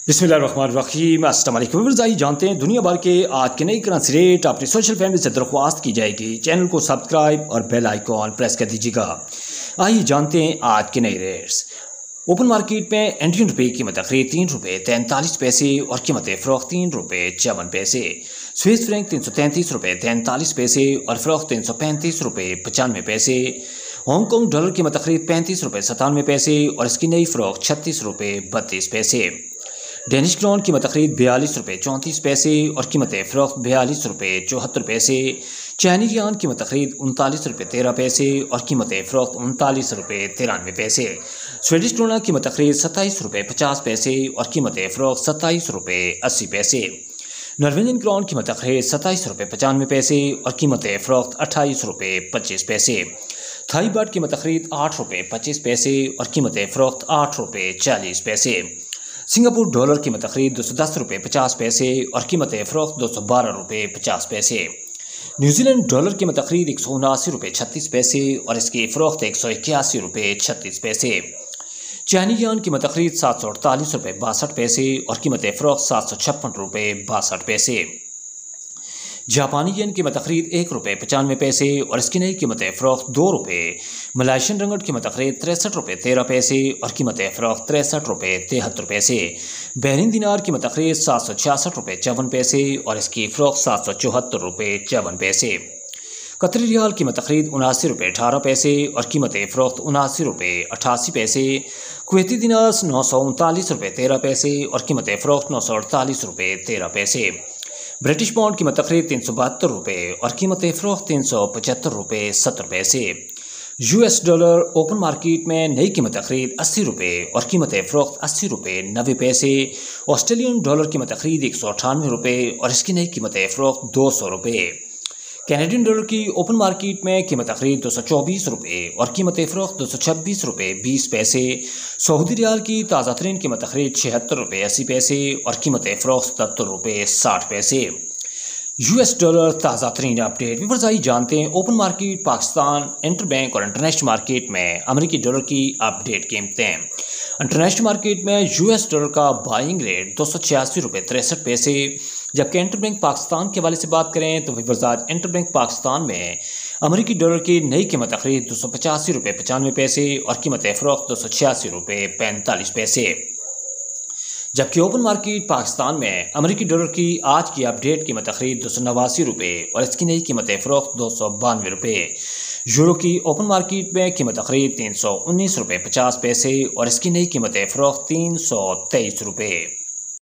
बिस्मिल्लाहिर्रहमानिर्रहीम। अस्सलाम वालेकुम। जानते हैं दुनिया भर के आज के नई करेंसी रेट। अपनी सोशल फैमिली से दरख्वास्त की जाएगी चैनल को सब्सक्राइब और बेल आइकॉन प्रेस कर दीजिएगा। आइए जानते हैं आज के नए रेट्स। ओपन मार्केट में इंडियन रुपये की कीमत खरीद ₹3.43 और कीमत फ़रोख्त ₹3.54। स्विस फ्रैंक ₹333.43 और फ़रोख्त ₹335.95। हांगकॉन्ग डॉलर की कीमत खरीद ₹35.97 और इसकी नई फ़रोख्त ₹36.32। डेनिश क्राउन कीमत खरीद ₹42.34 और कीमत फ़रोख्त ₹42.74। चाइनीज युआन कीमत खरीद ₹39.13 और कीमत फ़रोख्त ₹39.93। स्वीडिश क्रोना कीमत खरीद ₹27.50 और कीमत फ़रोख्त ₹27.80। नॉर्वेजियन क्राउन कीमत खरीद ₹27.95 और कीमत फ़रोख्त ₹28.25। थाई बाट कीमत खरीद ₹8.25 और कीमत फ़रोख्त ₹8.40। सिंगापुर डॉलर कीमत खरीद $210.50 और कीमत फ़रोख्त $212.50। न्यूजीलैंड डॉलर कीमत खरीद $179.36 और इसकी फ़रोख्त $181.36। चाइनीज युआन कीमत खरीद $748.62 और कीमत फ़रोख्त $756.62। जापानी येन कीमत खरीद ₹1.95 और इसकी नई कीमत फ़रोख्त ₹2। मलाइशियन रंगट कीमत खरीद ₹63.13 और कीमत फ़रोख्त ₹63.73। बहरीन दिनार कीमत खरीद ₹766.54 और इसकी फ़रोख्त ₹774.54। कतरी रियाल कीमत खरीद ₹79.18 और कीमत फ़रोख्त ₹79.88। कुवैती दिनार ₹939.13 और कीमत फ़रोख्त ₹948.13। ब्रिटिश पाउंड कीमत खरीद ₹372 और कीमत फ़रोख्त ₹375.70। US डॉलर ओपन मार्केट में नई कीमत खरीद ₹80 और कीमत फ़रोख्त ₹80.90। ऑस्ट्रेलियन डॉलर कीमत खरीद ₹198 और इसकी नई कीमत फ़रोख्त ₹200। कैनेडियन डॉलर की ओपन मार्केट में कीमत खरीद ₹224 और कीमत फ़रोख्त ₹226.20। सऊदी रियाल की ताज़ा तरीन कीमत खरीद ₹76.80 और कीमत फ़रोख्त ₹77.60। US डॉलर ताज़ा तरीन अपडेट व्यूअर्स जानते हैं ओपन मार्केट पाकिस्तान इंटरबैंक और इंटरनेशनल मार्केट में अमेरिकी डॉलर की अपडेट कीमतें। इंटरनेशनल मार्केट में US डॉलर का बाइंग रेट $286.63, जबकि इंटरबैंक पाकिस्तान के हवाले से बात करें तो व्यूअर्स इंटरबैंक पाकिस्तान में अमेरिकी डॉलर की नई कीमत खरीद $285.95 और कीमत फ़रोख्त $286.45। जबकि ओपन मार्केट पाकिस्तान में अमेरिकी डॉलर की आज की अपडेट कीमत खरीद $289 और इसकी नई कीमत फ़रोख्त $292। यूरो की ओपन मार्केट में कीमत खरीद $319.50 और इसकी नई कीमत फ़रोख्त $323।